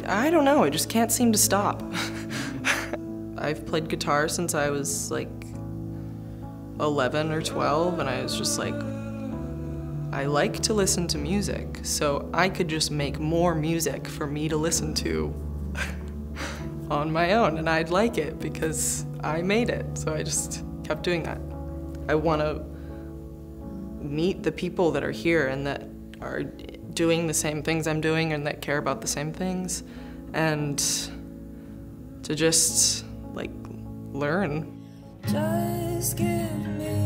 I don't know, I just can't seem to stop. I've played guitar since I was like 11 or 12, and I was just like, I like to listen to music, so I could just make more music for me to listen to on my own, and I'd like it because I made it, so I just kept doing that. I want to meet the people that are here and that are doing the same things I'm doing and that care about the same things, and to just like learn. Just give me